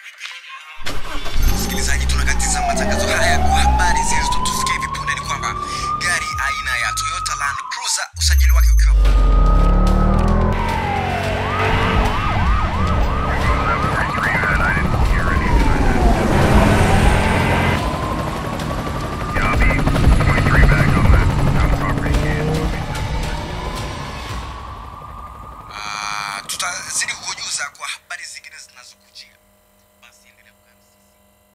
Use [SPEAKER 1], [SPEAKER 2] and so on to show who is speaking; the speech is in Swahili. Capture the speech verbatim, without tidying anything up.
[SPEAKER 1] Msikilizaji, tunakatiza matangazo haya kwa habari zilizotufikia hivi punde. Ni kwamba gari aina ya Toyota Land Cruiser usajili wake ukiwa